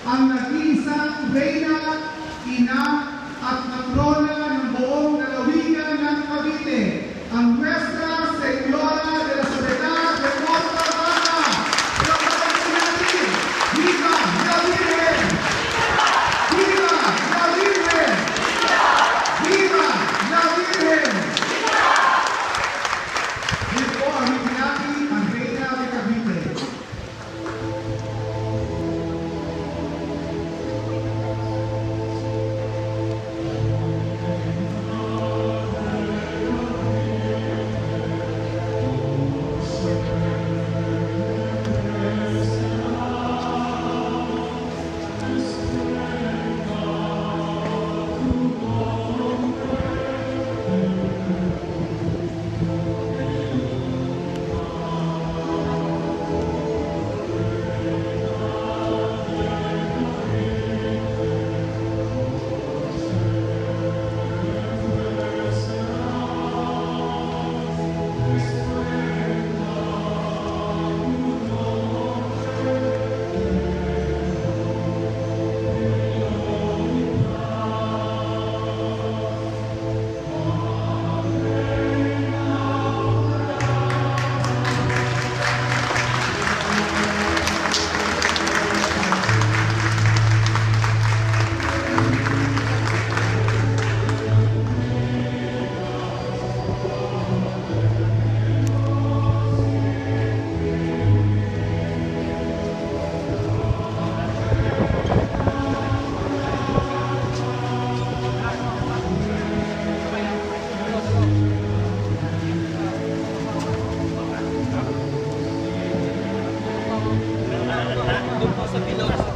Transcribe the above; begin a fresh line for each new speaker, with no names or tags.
ang nag-iisang reyna, ina at matrona ng buong lalawigan ng Cavite, ang Nuestra Señora de la Soledad de Montalbana. Pagpapalagay natin, Viva la Virgen! Viva la Virgen! Viva la Virgen! Dito po ang itinati ang reyna de Cavite.
Doon po sa Pilar.